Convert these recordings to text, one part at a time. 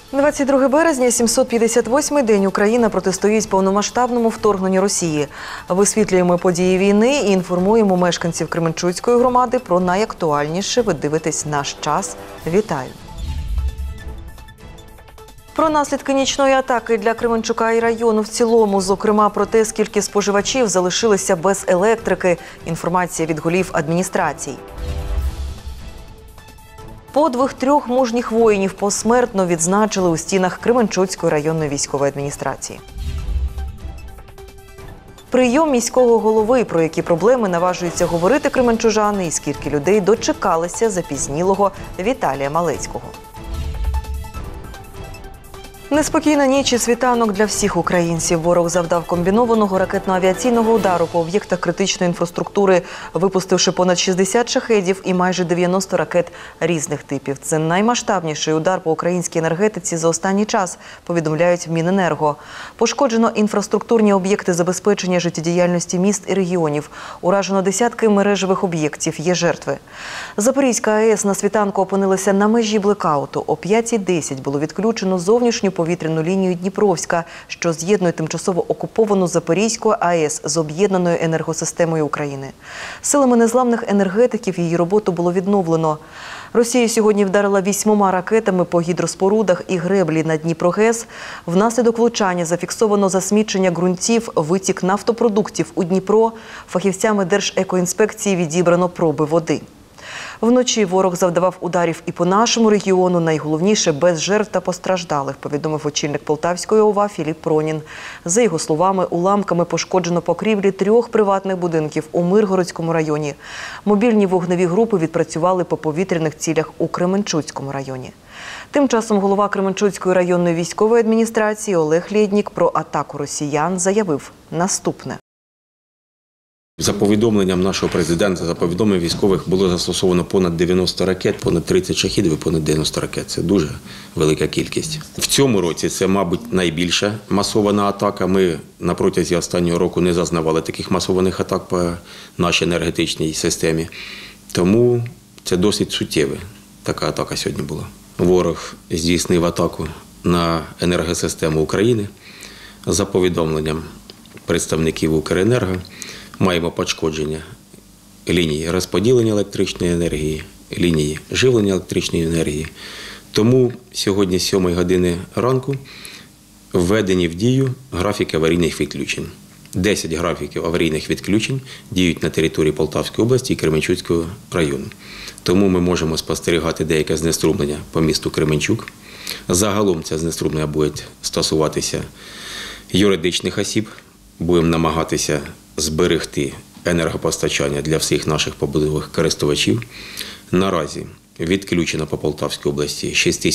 22 березня, 758-й день Україна протистоїть повномасштабному вторгненню Росії. Висвітлюємо події війни і інформуємо мешканців Кременчуцької громади про найактуальніше. Ви дивитесь «Наш час». Вітаю! Про наслідки нічної атаки для Кременчука і району в цілому, зокрема про те, скільки споживачів залишилися без електрики. Інформація від голів адміністрацій. Подвиг 3 мужніх воїнів посмертно відзначили у стінах Кременчуцької районної військової адміністрації. Прийом міського голови, про які проблеми наважуються говорити кременчужани і скільки людей дочекалися запізнілого Віталія Малецького. Неспокійна ніч і світанок для всіх українців. Ворог завдав комбінованого ракетно-авіаційного удару по об'єктах критичної інфраструктури, випустивши понад 60 шахедів і майже 90 ракет різних типів. Це наймасштабніший удар по українській енергетиці за останній час, повідомляють в Міненерго. Пошкоджено інфраструктурні об'єкти забезпечення життєдіяльності міст і регіонів. Уражено десятки мережевих об'єктів, є жертви. Запорізька АЕС на світанку опинилася на межі блекауту. О 5:10 було відключено зовнішню повітряну лінію Дніпровська, що з'єднує тимчасово окуповану Запорізьку АЕС з об'єднаною енергосистемою України. Силами незламних енергетиків її роботу було відновлено. Росія сьогодні вдарила 8 ракетами по гідроспорудах і греблі на Дніпрогес. Внаслідок влучання зафіксовано засмічення ґрунтів, витік нафтопродуктів у Дніпро. Фахівцями Держекоінспекції відібрано проби води. Вночі ворог завдавав ударів і по нашому регіону, найголовніше – без жертв та постраждалих, повідомив очільник Полтавської ОВА Філіп Пронін. За його словами, уламками пошкоджено покрівлі 3 приватних будинків у Миргородському районі. Мобільні вогневі групи відпрацювали по повітряних цілях у Кременчуцькому районі. Тим часом голова Кременчуцької районної військової адміністрації Олег Лєднік про атаку росіян заявив наступне. За повідомленням нашого президента, за повідомленням військових, було застосовано понад 90 ракет, понад 30 шахедів і понад 90 ракет. Це дуже велика кількість. В цьому році це, мабуть, найбільша масована атака. Ми на протязі останнього року не зазнавали таких масованих атак по нашій енергетичній системі. Тому це досить суттєва така атака сьогодні була. Ворог здійснив атаку на енергосистему України. За повідомленням представників Укренерго, маємо пошкодження лінії розподілення електричної енергії, лінії живлення електричної енергії. Тому сьогодні з 7 години ранку введені в дію графіки аварійних відключень. 10 графіків аварійних відключень діють на території Полтавської області і Кременчуцького району. Тому ми можемо спостерігати деяке знеструмлення по місту Кременчук. Загалом це знеструмлення буде стосуватися юридичних осіб. Будемо намагатися зберегти енергопостачання для всіх наших побутових користувачів. Наразі відключено по Полтавській області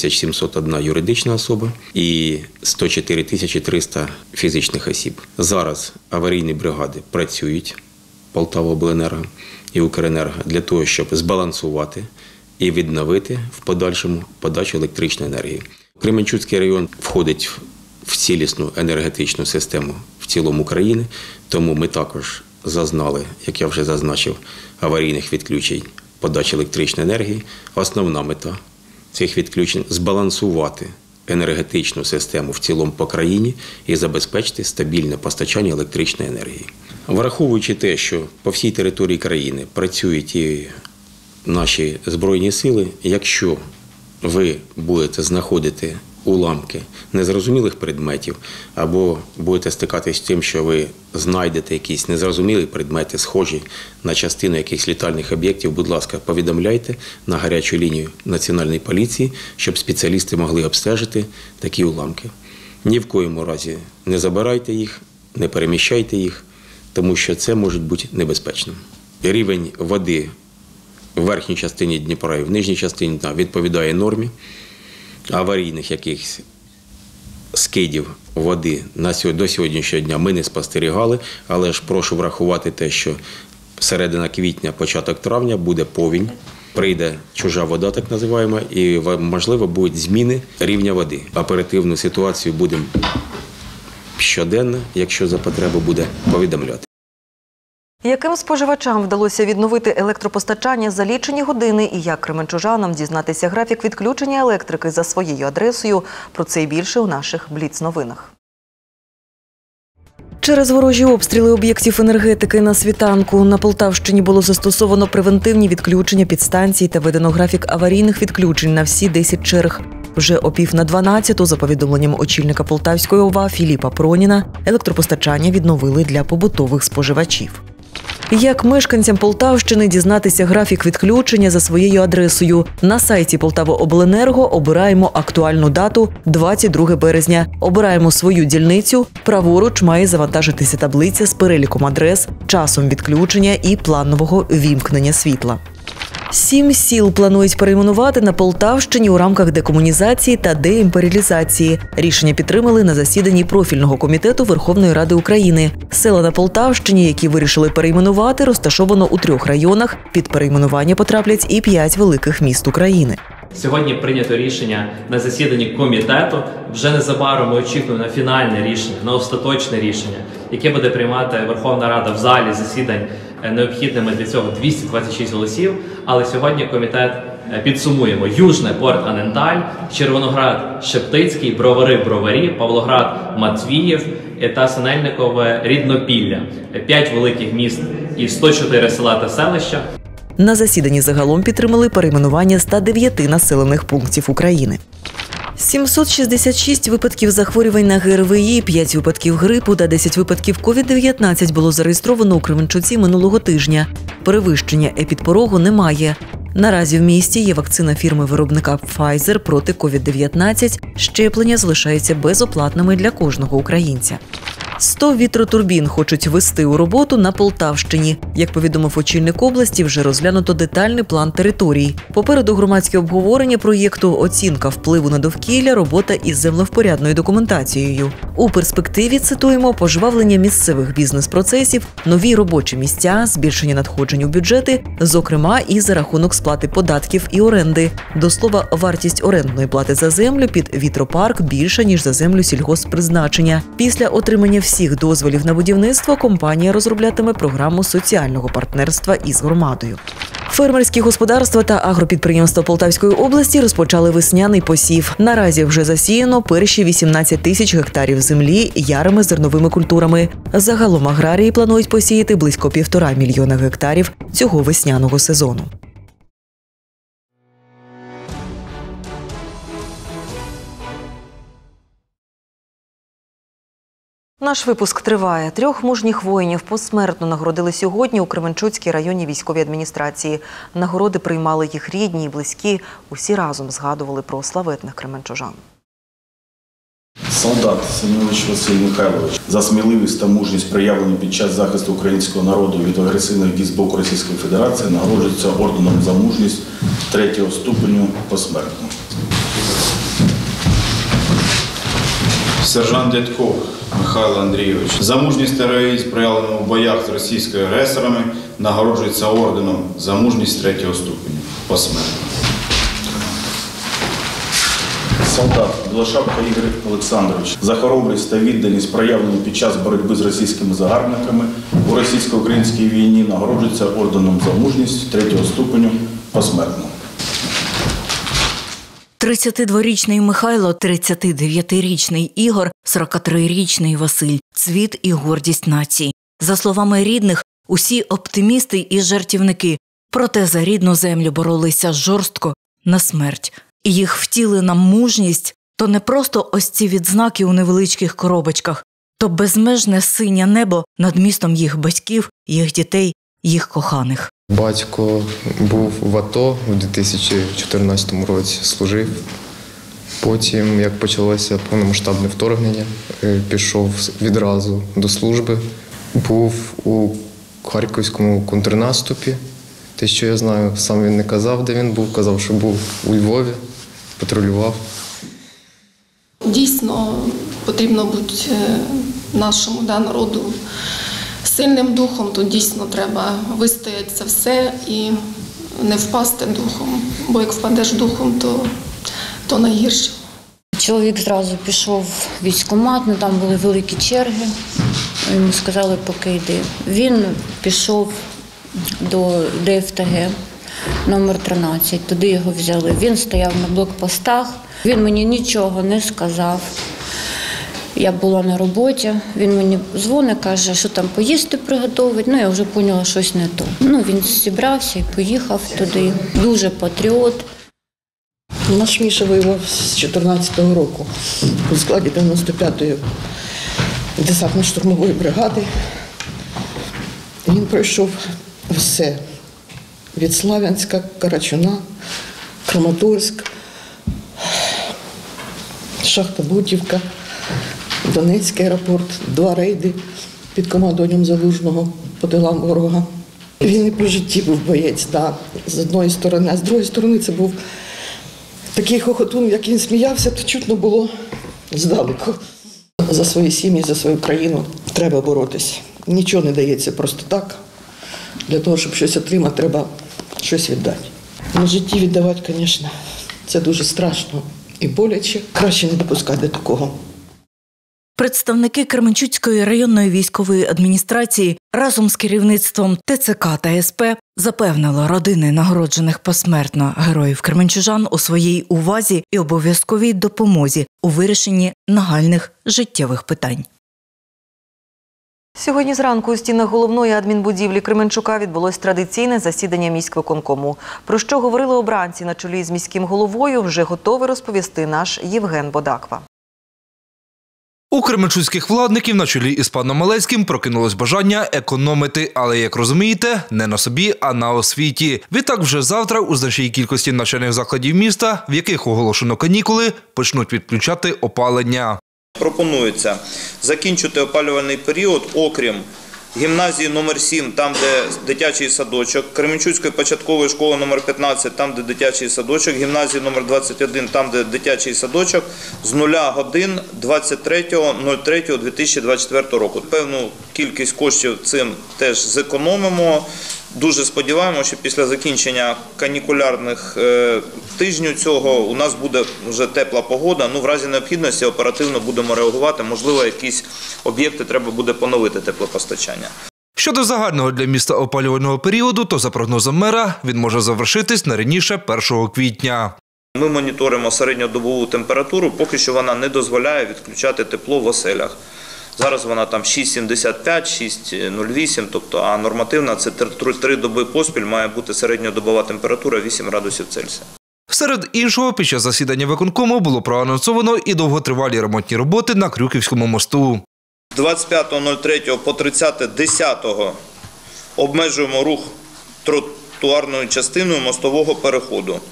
6701 юридична особа і 104 300 фізичних осіб. Зараз аварійні бригади працюють, Полтавобленерго і Укренерго, для того, щоб збалансувати і відновити в подальшому подачу електричної енергії. Кременчуцький район входить в цілісну енергетичну систему в цілому країни, тому ми також зазнали, як я вже зазначив, аварійних відключень подачі електричної енергії. Основна мета цих відключень – збалансувати енергетичну систему в цілому по країні і забезпечити стабільне постачання електричної енергії. Враховуючи те, що по всій території країни працюють і наші Збройні сили, якщо ви будете знаходити уламки незрозумілих предметів, або будете стикатись з тим, що ви знайдете якісь незрозумілі предмети, схожі на частину якихось літальних об'єктів, будь ласка, повідомляйте на гарячу лінію Національної поліції, щоб спеціалісти могли обстежити такі уламки. Ні в коєму разі не забирайте їх, не переміщайте їх, тому що це може бути небезпечним. Рівень води в верхній частині Дніпра і в нижній частині Дніпра відповідає нормі. Аварійних якихось скидів води до сьогоднішнього дня ми не спостерігали, але ж прошу врахувати те, що середина квітня, початок травня буде повінь, прийде чужа вода, так називаємо, і, можливо, будуть зміни рівня води. Оперативну ситуацію будемо щоденно, якщо за потребу буде, повідомляти. Яким споживачам вдалося відновити електропостачання за лічені години і як кременчужанам дізнатися графік відключення електрики за своєю адресою? Про це і більше у наших Бліц-новинах. Через ворожі обстріли об'єктів енергетики на світанку на Полтавщині було застосовано превентивні відключення підстанцій та введено графік аварійних відключень на всі 10 черг. Вже о 11:50, за повідомленням очільника Полтавської ОВА Філіпа Проніна, електропостачання відновили для побутових споживачів. Як мешканцям Полтавщини дізнатися графік відключення за своєю адресою? На сайті Полтаваобленерго обираємо актуальну дату – 22 березня. Обираємо свою дільницю. Праворуч має завантажитися таблиця з переліком адрес, часом відключення і планового вімкнення світла. 7 сіл планують перейменувати на Полтавщині у рамках декомунізації та деімперіалізації. Рішення підтримали на засіданні профільного комітету Верховної Ради України. Села на Полтавщині, які вирішили перейменувати, розташовано у 3 районах. Під перейменування потраплять і 5 великих міст України. Сьогодні прийнято рішення на засіданні комітету. Вже незабаром ми очікуємо на фінальне рішення, на остаточне рішення, яке буде приймати Верховна Рада в залі засідань необхідними для цього 226 голосів. Але сьогодні комітет підсумуємо: Южне, Порт Аненталь, Червоноград, Шептицький, Бровари, Броварі, Павлоград, Матвіїв та Синельникове, Ріднопілля. 5 великих міст і 104 села та селища. На засіданні загалом підтримали перейменування 109 населених пунктів України. 766 випадків захворювань на ГРВІ, 5 випадків грипу та 10 випадків COVID-19 було зареєстровано у Кременчуці минулого тижня. Перевищення епідпорогу немає. Наразі в місті є вакцина фірми-виробника Pfizer проти COVID-19. Щеплення залишаються безоплатними для кожного українця. 100 вітротурбін хочуть ввести у роботу на Полтавщині. Як повідомив очільник області, вже розглянуто детальний план територій. Попереду громадське обговорення проєкту, оцінка впливу на довкілля, робота із землевпорядною документацією. У перспективі, цитуємо, пожвавлення місцевих бізнес-процесів, нові робочі місця, збільшення надходжень у бюджети, зокрема і за рахунок сплати податків і оренди. До слова, вартість орендної плати за землю під вітропарк більша, ніж за землю сільгосппризначення. Після отримання всіх дозволів на будівництво компанія розроблятиме програму соціального партнерства із громадою. Фермерські господарства та агропідприємства Полтавської області розпочали весняний посів. Наразі вже засіяно перші 18 тисяч гектарів землі ярими зерновими культурами. Загалом аграрії планують посіяти близько 1,5 мільйона гектарів цього весняного сезону. Наш випуск триває. 3 мужніх воїнів посмертно нагородили сьогодні у Кременчуцькій районній військовій адміністрації. Нагороди приймали їх рідні і близькі. Усі разом згадували про славетних кременчужан. Солдат Семенович Василь Михайлович за сміливість та мужність, проявлені під час захисту українського народу від агресивних дій з боку Російської Федерації, нагороджується орденом за мужність 3-го ступеню посмертно. Сержант Дядьков Михайло Андрійович за мужність та героїзм, проявлену в боях з російськими агресорами, нагороджується орденом за мужність 3-го ступеню посмертно. Солдат Білошапка Ігор Олександрович за хоробрість та відданість, проявлені під час боротьби з російськими загарбниками у російсько-українській війні, нагороджується орденом за мужність 3-го ступеню посмертно. 32-річний Михайло, 39-річний Ігор, 43-річний Василь – цвіт і гордість нації. За словами рідних, усі оптимісти і жартівники, проте за рідну землю боролися жорстко на смерть. І їх втілена мужність – то не просто ось ці відзнаки у невеличких коробочках, то безмежне синє небо над містом їх батьків, їх дітей, їх коханих. Батько був в АТО у 2014 році, служив. Потім, як почалося повномасштабне вторгнення, пішов відразу до служби. Був у Харківському контрнаступі. Те, що я знаю, сам він не казав, де він був, казав, що був у Львові, патрулював. Дійсно, потрібно бути нашому народу сильним духом, то дійсно треба вистояти це все і не впасти духом, бо як впадеш духом, то найгірше. Чоловік зразу пішов в військкомат, там були великі черги. Йому сказали, поки йди. Він пішов до ДФТГ номер 13, туди його взяли. Він стояв на блокпостах, він мені нічого не сказав. Я була на роботі, він мені дзвонить, каже, що там поїсти приготувати. Я вже зрозуміла, що щось не то. Він зібрався і поїхав туди. Дуже патріот. Наш Міша воював з 14-го року у складі 95-ї десантно-штурмової бригади. Він пройшов все. Від Славянська, Карачуна, Краматорськ, Шахта Бутівка, Донецький аеропорт, 2 рейди під командуванням Залужного по тилам ворога. Він і по житті був боєць, з одної сторони, а з другої сторони це був такий хохотун, як він сміявся, то чутно було здалеку. За свої сім'ї, за свою країну треба боротися. Нічого не дається просто так. Для того, щоб щось отримати, треба щось віддати. На житті віддавати, звісно, це дуже страшно і боляче. Краще не допускати до такого. Представники Кременчуцької районної військової адміністрації разом з керівництвом ТЦК та СП запевнили родини нагороджених посмертно героїв кременчужан у своїй увазі і обов'язковій допомозі у вирішенні нагальних життєвих питань. Сьогодні зранку у стінах головної адмінбудівлі Кременчука відбулось традиційне засідання міськвиконкому. Про що говорили обранці на чолі з міським головою, вже готовий розповісти наш Євген Бодаква. У кременчуцьких владників на чолі із паном Малецьким прокинулось бажання економити, але, як розумієте, не на собі, а на освіті. Відтак вже завтра у значній кількості навчальних закладів міста, в яких оголошено канікули, почнуть відключати опалення. Пропонується закінчити опалювальний період, окрім гімназії номер 7, там, де дитячий садочок, Кременчуцької початкової школи номер 15, там, де дитячий садочок, гімназії номер 21, там, де дитячий садочок, з 0 годин 23.03.2024 року. Певну кількість коштів цим теж зекономимо. Дуже сподіваємося, що після закінчення канікулярних тижнів цього у нас буде вже тепла погода. В разі необхідності оперативно будемо реагувати. Можливо, якісь об'єкти треба буде поновити теплопостачання. Щодо загального для міста опалювального періоду, то за прогнозом мера він може завершитись не раніше 1 квітня. Ми моніторимо середньодобову температуру, поки що вона не дозволяє відключати тепло в оселях. Зараз вона там 6,75, 6,08, а нормативна – це 3 доби поспіль має бути середньодобова температура 8 градусів Цельсія. Серед іншого, під час засідання виконкому було проанонсовано і довготривалі ремонтні роботи на Крюківському мосту. 25.03 по 30.10 обмежуємо рух тротуарною частиною мостового переходу.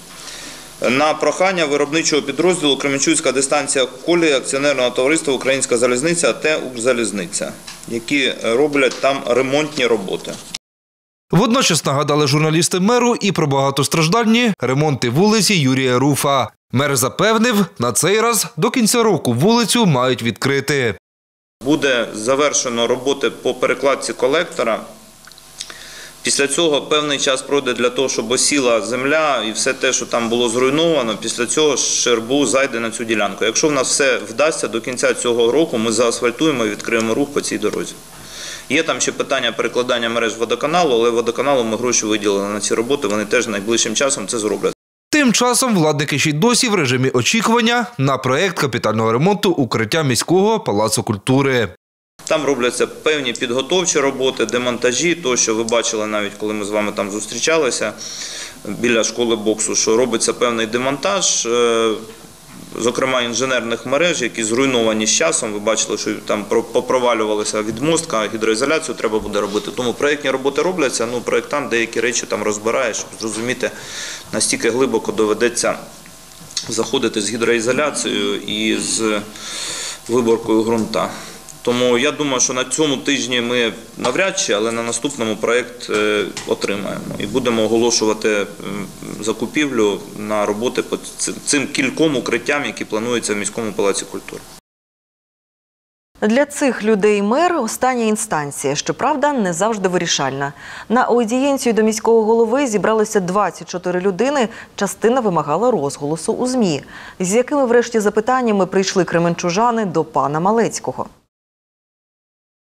На прохання виробничого підрозділу Кременчуцька дистанція колії акціонерного товариства «Українська залізниця» та «Укрзалізниця», які роблять там ремонтні роботи. Водночас нагадали журналісти меру і про багатостраждальні ремонти вулиці Юрія Руфа. Мер запевнив, на цей раз до кінця року вулицю мають відкрити. Буде завершено роботи по перекладці колектора. Після цього певний час пройде для того, щоб осіла земля і все те, що там було зруйновано. Після цього ШРБУ зайде на цю ділянку. Якщо в нас все вдасться, до кінця цього року ми заасфальтуємо і відкриємо рух по цій дорозі. Є там ще питання перекладання мереж водоканалу, але водоканалу ми гроші виділили на ці роботи, вони теж найближчим часом це зроблять. Тим часом владники ще й досі в режимі очікування на проєкт капітального ремонту укриття міського палацу культури. Там робляться певні підготовчі роботи, демонтажі, то, що ви бачили навіть, коли ми з вами там зустрічалися біля школи боксу, що робиться певний демонтаж, зокрема інженерних мереж, які зруйновані з часом. Ви бачили, що там попровалювалася відмостка, гідроізоляцію треба буде робити. Тому проєктні роботи робляться, проєктант деякі речі там розбирає, щоб зрозуміти, настільки глибоко доведеться заходити з гідроізоляцією і з виборкою ґрунта. Тому я думаю, що на цьому тижні ми навряд чи, але на наступному проєкт отримаємо. І будемо оголошувати закупівлю на роботи по цим кільком укриттям, які плануються в міському палаці культури. Для цих людей мер – остання інстанція, щоправда, не завжди вирішальна. На аудієнцію до міського голови зібралося 24 людини, частина вимагала розголосу у ЗМІ. З якими врешті запитаннями прийшли кременчужани до пана Малецького?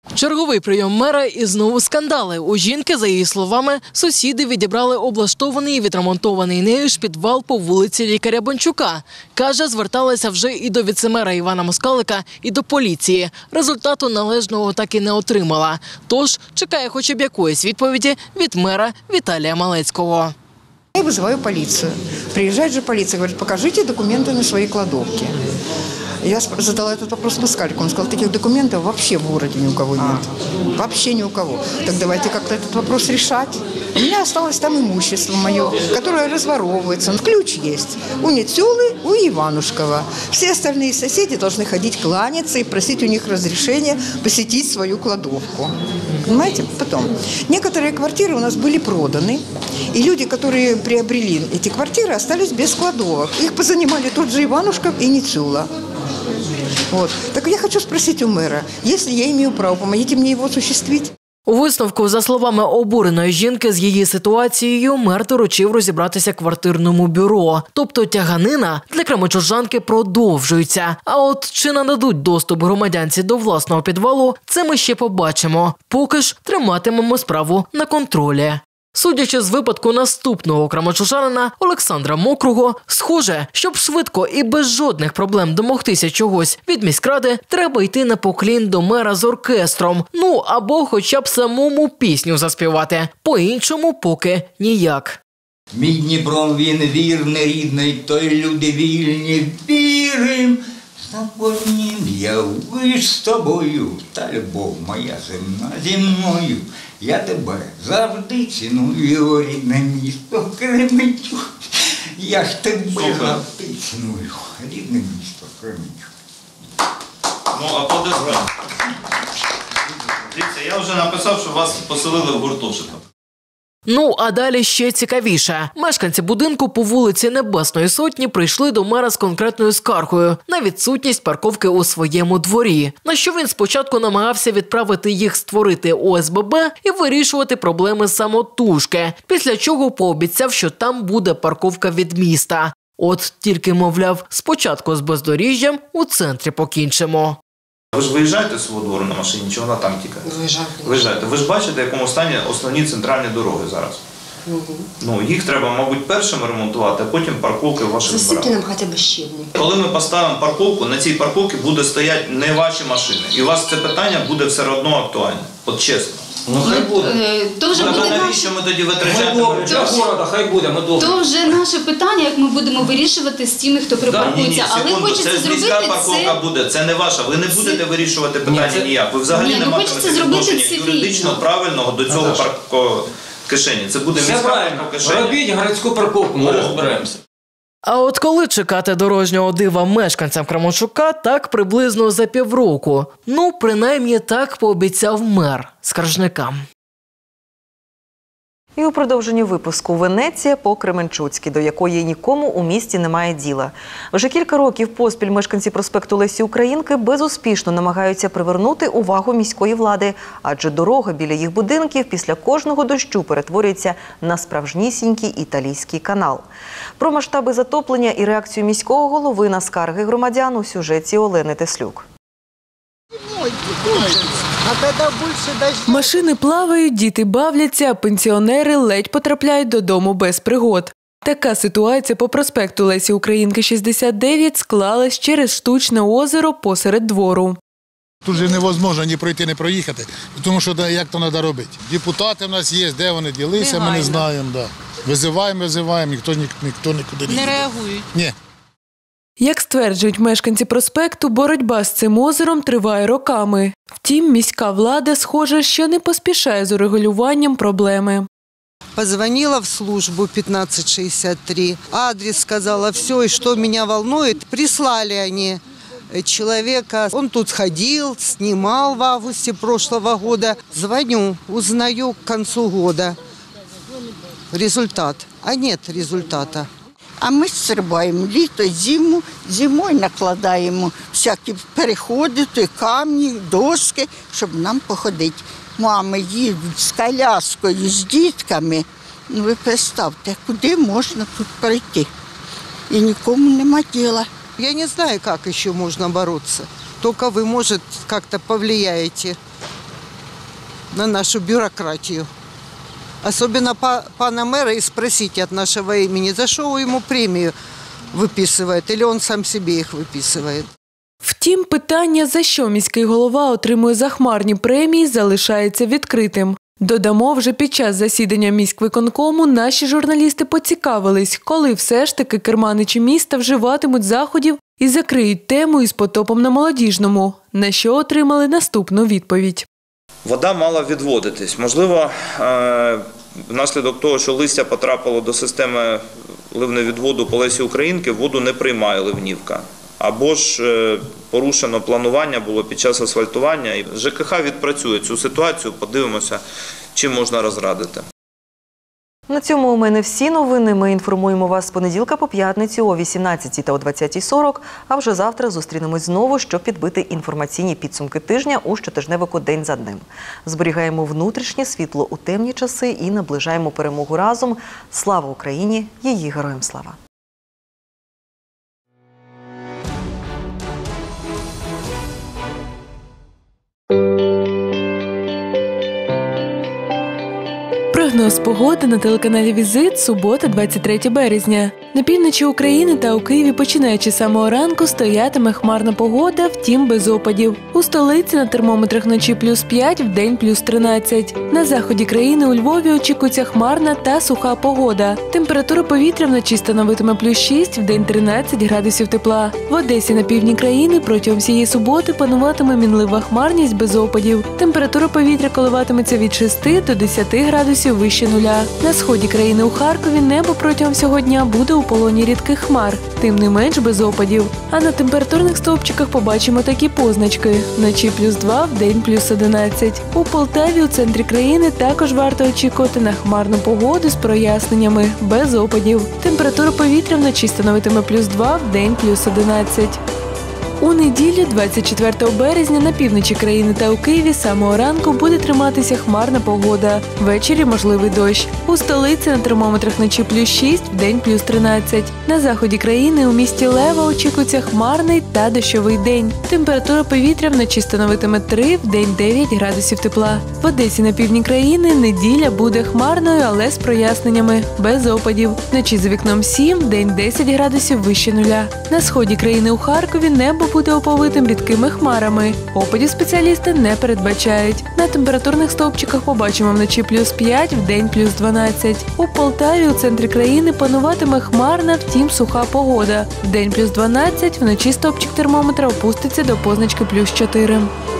Черговий прийом мера і знову скандали. У жінки, за її словами, сусіди відібрали облаштований і відремонтований нею ж підвал по вулиці Лікаря Бончука. Каже, зверталася вже і до віцемера Івана Москалика, і до поліції. Результату належного так і не отримала. Тож чекає хоч б якоїсь відповіді від мера Віталія Малецького. Я вызываю полицию. Приезжает же полиция, говорит, покажите документы на свои кладовки. Я задала этот вопрос Москалику, он сказал, таких документов вообще в городе ни у кого нет. Вообще ни у кого. Так давайте как-то этот вопрос решать. У меня осталось там имущество мое, которое разворовывается. Ключ есть у Ницюлы, у Иванушкова. Все остальные соседи должны ходить кланяться и просить у них разрешения посетить свою кладовку. Понимаете? Потом. Некоторые квартиры у нас были проданы, и люди, которые приобрели эти квартиры, остались без кладовок. Их позанимали тот же Иванушков и Ницюла. Вот. Так я хочу спросить у мэра, если я имею право, помогите мне его осуществить. У висновку, за словами обуреної жінки, з її ситуацією мер доручив розібратися квартирному бюро. Тобто тяганина для кременчужанки продовжується. А от чи нададуть доступ громадянці до власного підвалу, це ми ще побачимо. Поки ж триматимемо справу на контролі. Судячи з випадку наступного кременчужанина Олександра Мокрого, схоже, щоб швидко і без жодних проблем домогтися чогось від міськради, треба йти на поклін до мера з оркестром. Ну, або хоча б самому пісню заспівати. По-іншому поки ніяк. Мій Дніпро, він вірний, рідний, той люди вільні, вірим. Запорнім я виш з тобою, та любов моя земна зі мною. Я тебе завжди ціную, рідне місто Кременчук. Я ж тебе завжди ціную, рідне місто Кременчук. Ну, аплодисменти. Дивіться, я вже написав, що вас поселили в гуртожиток. Ну, а далі ще цікавіше. Мешканці будинку по вулиці Небесної Сотні прийшли до мера з конкретною скаргою на відсутність парковки у своєму дворі. На що він спочатку намагався відправити їх створити ОСББ і вирішувати проблеми самотужки. Після чого пообіцяв, що там буде парковка від міста. От тільки, мовляв, спочатку з бездоріжжям у центрі покінчимо. Ви ж виїжджаєте з свого двору на машині, чи вона там тільки? Виїжджаєте. Ви ж бачите, в якому стані основні центральні дороги зараз? Ну, їх треба, мабуть, першими ремонтувати, а потім парковки в ваших дворах. Засипте нам хоча б щебні. Коли ми поставимо парковку, на цій парковці буде стояти не ваші машини. І у вас це питання буде все одно актуальне. От чесно. Ну, хай буде. То вже буде навіщо ми тоді витрачаємо? Для города, хай буде, ми добре. То вже наше питання, як ми будемо вирішувати з тими, хто припаркується. Але хочеться зробити це... Це міська парковка буде, це не ваша. Ви не будете вирішувати питання ніяк. Ви взагалі не матимете відношення юридично правильного до цього паркокишені. Це буде міська паркокишені. Робіть городську парковку, ми розберемося. А от коли чекати дорожнього дива мешканцям Кременчука, так приблизно за півроку. Ну, принаймні так пообіцяв мер скаржникам. І у продовженні випуску Венеція по-кременчуцьки, до якої нікому у місті немає діла. Вже кілька років поспіль мешканці проспекту Лесі Українки безуспішно намагаються привернути увагу міської влади, адже дорога біля їх будинків після кожного дощу перетворюється на справжнісінький італійський канал. Про масштаби затоплення і реакцію міського голови на скарги громадян у сюжеті Олени Теслюк. Машини плавають, діти бавляться, а пенсіонери ледь потрапляють додому без пригод. Така ситуація по проспекту Лесі Українки, 69 склалась через штучне озеро посеред двору. Тут же невозможно ні пройти, ні проїхати, тому що як то треба робити. Депутати в нас є, де вони ділися, ми не знаємо. Да. Визиваємо, ніхто нікуди не реагують? Ні. Як стверджують мешканці проспекту, боротьба з цим озером триває роками. Втім, міська влада, схоже, що не поспішає з урегулюванням проблеми. Позвонила в службу 1563, адрес сказала, все, и что меня волнует, прислали они человека. Он тут ходил, снимал в августе прошлого года. Звоню, узнаю к концу года результат, а нет результата. А ми стрибаємо літо, зиму, зимою накладаємо всякі переходи, камні, доски, щоб нам походити. Мами їдуть з коляскою, з дітками. Ну ви представте, куди можна тут пройти? І нікому нема діла. Я не знаю, как еще можно бороться. Только вы, может, как-то повлияете на нашу бюрократию. Особенно пана мэра, и спросите от нашего имени, за что ему премию выписывает, или он сам себе их выписывает. Втім, питання, за що міський голова отримує захмарні премії, залишається відкритим. Додамо, вже під час засідання міськвиконкому наші журналісти поцікавились, коли все ж таки керманичі міста вживатимуть заходів і закриють тему із потопом на Молодіжному, на що отримали наступну відповідь. Вода мала відводитись. Можливо, внаслідок того, що листя потрапило до системи ливневідводу по Лесі Українки, воду не приймає ливнівка. Або ж порушено планування було під час асфальтування. І ЖКХ відпрацює цю ситуацію, подивимося, чим можна розрадити. На цьому у мене всі новини. Ми інформуємо вас з понеділка по п'ятницю о 18 та о 20:40, а вже завтра зустрінемось знову, щоб підбити інформаційні підсумки тижня у щотижневику «День за днем». Зберігаємо внутрішнє світло у темні часи і наближаємо перемогу разом. Слава Україні! Її героям слава! Прогноз погоди на телеканалі «Візит», субота, 23 березня. На півночі України та у Києві, починаючи з самого ранку, стоятиме хмарна погода, втім без опадів. У столиці на термометрах вночі +5, вдень +13. На заході країни у Львові очікується хмарна та суха погода. Температура повітря вночі становитиме +6, вдень 13 градусів тепла. В Одесі на півдні країни протягом всієї суботи пануватиме мінлива хмарність без опадів. Температура повітря коливатиметься від 6 до 10 градусів вище нуля. На сході країни у Харкові небо протягом всього дня буде у полоні рідких хмар, тим не менш без опадів. А на температурних стовпчиках побачимо такі позначки. Вночі +2, вдень +11. У Полтаві, у центрі країни, також варто очікувати на хмарну погоду з проясненнями, без опадів. Температура повітря вночі становитиме +2, вдень +11. У неділю, 24 березня, на півночі країни та у Києві з самого ранку буде триматися хмарна погода. Ввечері можливий дощ. У столиці на термометрах вночі +6, вдень +13. На заході країни у місті Лева очікується хмарний та дощовий день. Температура повітря вночі становитиме 3, вдень 9 градусів тепла. В Одесі на півдні країни неділя буде хмарною, але з проясненнями, без опадів. Вночі за вікном 7, вдень 10 градусів вище нуля. На сході країни у Харкові небо буде оповитим рідкими хмарами. Опадів спеціалісти не передбачають. На температурних стовпчиках побачимо вночі +5, вдень +12. У Полтаві, у центрі країни, пануватиме хмарна, втім суха погода. Вдень +12, вночі стовпчик термометра опуститься до позначки +4.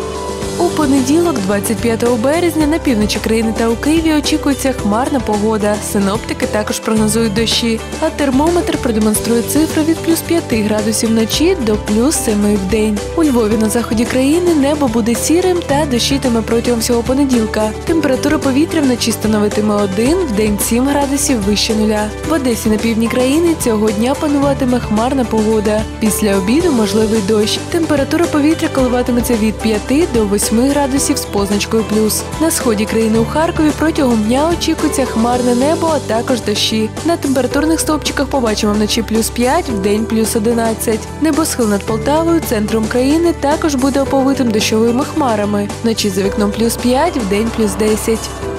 У понеділок, 25 березня, на півночі країни та у Києві очікується хмарна погода. Синоптики також прогнозують дощі, а термометр продемонструє цифри від +5 градусів вночі до +7 вдень. У Львові на заході країни небо буде сірим та дощитиме протягом всього понеділка. Температура повітря вночі становитиме 1, вдень 7 градусів вище нуля. В Одесі на півдні країни цього дня пануватиме хмарна погода. Після обіду можливий дощ. Температура повітря коливатиметься від 5 до 8 градусів з позначкою плюс. На сході країни у Харкові протягом дня очікується хмарне небо, а також дощі. На температурних стовпчиках побачимо вночі +5, вдень +11. Небосхил над Полтавою, центром країни, також буде оповитим дощовими хмарами. Вночі за вікном +5, вдень +10.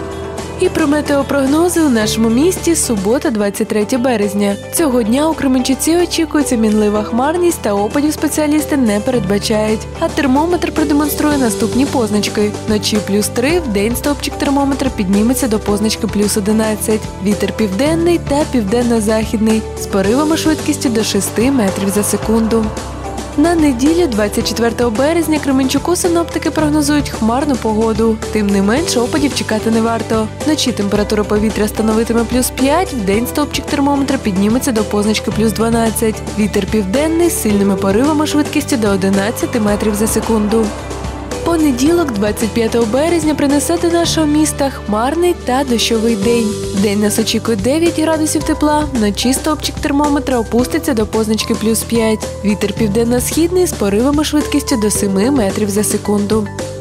І про метеопрогнози у нашому місті субота, 23 березня. Цього дня у Кременчуці очікується мінлива хмарність та опадів спеціалісти не передбачають. А термометр продемонструє наступні позначки. Вночі +3, вдень стовпчик термометра підніметься до позначки +11. Вітер південний та південно-західний з поривами швидкістю до 6 метрів за секунду. На неділю, 24 березня, Кременчуку синоптики прогнозують хмарну погоду. Тим не менш, опадів чекати не варто. Вночі температура повітря становитиме +5, вдень стовпчик термометра підніметься до позначки +12. Вітер південний з сильними поривами швидкістю до 11 метрів за секунду. Понеділок, 25 березня, принесе до нашого міста хмарний та дощовий день. День нас очікує 9 градусів тепла, вночі стовпчик термометра опуститься до позначки +5. Вітер південно-східний з поривами швидкістю до 7 метрів за секунду.